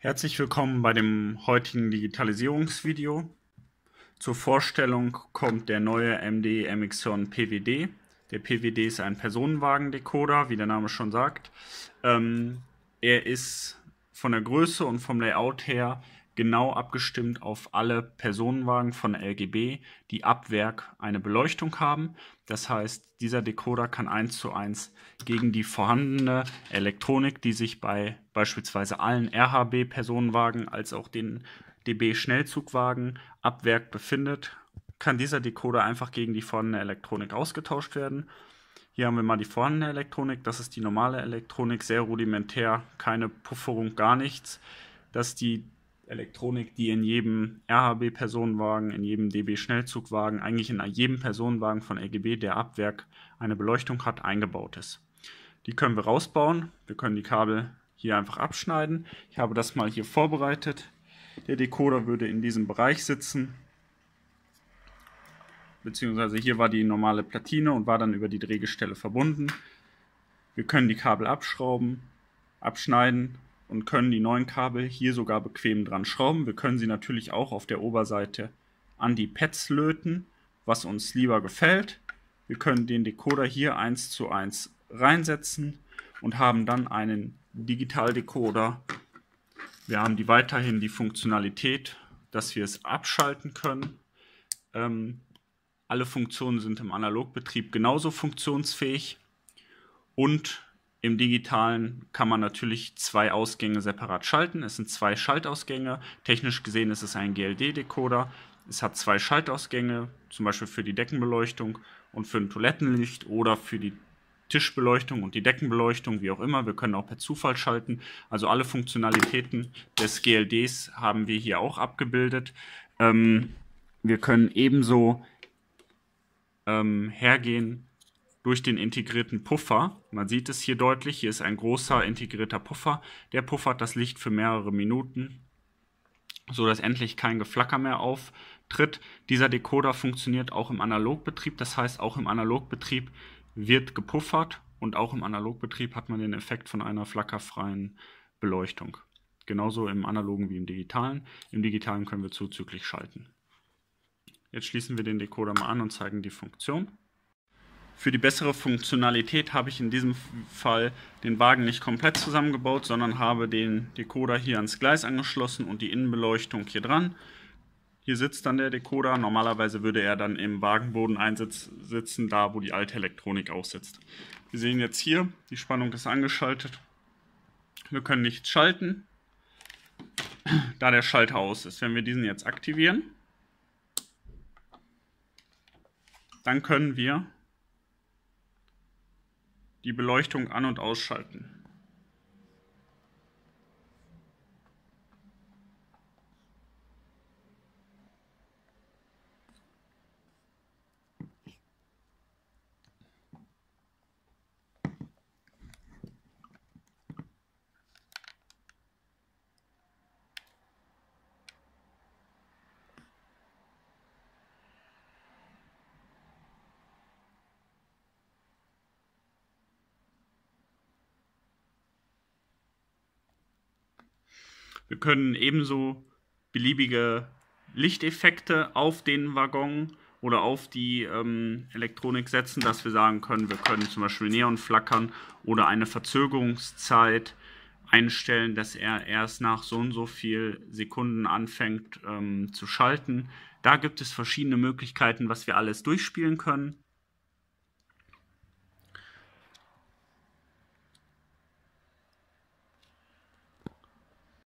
Herzlich willkommen bei dem heutigen Digitalisierungsvideo. Zur Vorstellung kommt der neue AMD MX-Son PWD. Der PWD ist ein Personenwagendecoder, wie der Name schon sagt. Er ist von der Größe und vom Layout her genau abgestimmt auf alle Personenwagen von LGB, die ab Werk eine Beleuchtung haben. Das heißt, dieser Decoder kann 1:1 gegen die vorhandene Elektronik, die sich bei beispielsweise allen RHB-Personenwagen als auch den DB-Schnellzugwagen ab Werk befindet, kann dieser Decoder einfach gegen die vorhandene Elektronik ausgetauscht werden. Hier haben wir mal die vorhandene Elektronik, das ist die normale Elektronik, sehr rudimentär, keine Pufferung, gar nichts. Das ist die Elektronik, die in jedem RHB-Personenwagen, in jedem DB-Schnellzugwagen, eigentlich in jedem Personenwagen von LGB, der ab Werk eine Beleuchtung hat, eingebaut ist. Die können wir rausbauen, wir können die Kabel hier einfach abschneiden. Ich habe das mal hier vorbereitet. Der Decoder würde in diesem Bereich sitzen, beziehungsweise hier war die normale Platine und war dann über die Drehgestelle verbunden. Wir können die Kabel abschrauben, abschneiden und können die neuen Kabel hier sogar bequem dran schrauben. Wir können sie natürlich auch auf der Oberseite an die Pads löten, was uns lieber gefällt. Wir können den Decoder hier 1:1 reinsetzen und haben dann einen Digitaldecoder. Wir haben weiterhin die Funktionalität, dass wir es abschalten können. Alle Funktionen sind im Analogbetrieb genauso funktionsfähig und im Digitalen kann man natürlich zwei Ausgänge separat schalten. Es sind zwei Schaltausgänge. Technisch gesehen ist es ein GLD-Decoder. Es hat zwei Schaltausgänge, zum Beispiel für die Deckenbeleuchtung und für ein Toilettenlicht oder für die Tischbeleuchtung und die Deckenbeleuchtung, wie auch immer. Wir können auch per Zufall schalten. Also alle Funktionalitäten des GLDs haben wir hier auch abgebildet. Wir können ebenso hergehen durch den integrierten Puffer. Man sieht es hier deutlich, hier ist ein großer integrierter Puffer. Der puffert das Licht für mehrere Minuten, so dass endlich kein Geflacker mehr auftritt. Dieser Decoder funktioniert auch im Analogbetrieb, das heißt auch im Analogbetrieb wird gepuffert und auch im Analogbetrieb hat man den Effekt von einer flackerfreien Beleuchtung. Genauso im Analogen wie im Digitalen. Im Digitalen können wir zuzüglich schalten. Jetzt schließen wir den Decoder mal an und zeigen die Funktion. Für die bessere Funktionalität habe ich in diesem Fall den Wagen nicht komplett zusammengebaut, sondern habe den Decoder hier ans Gleis angeschlossen und die Innenbeleuchtung hier dran. Hier sitzt dann der Decoder. Normalerweise würde er dann im Wagenboden sitzen, da wo die alte Elektronik auch sitzt. Wir sehen jetzt hier, die Spannung ist angeschaltet. Wir können nichts schalten, da der Schalter aus ist. Wenn wir diesen jetzt aktivieren, dann können wir die Beleuchtung an- und ausschalten. Wir können ebenso beliebige Lichteffekte auf den Waggon oder auf die Elektronik setzen, dass wir sagen können, wir können zum Beispiel Neon flackern oder eine Verzögerungszeit einstellen, dass er erst nach so und so viel Sekunden anfängt zu schalten. Da gibt es verschiedene Möglichkeiten, was wir alles durchspielen können.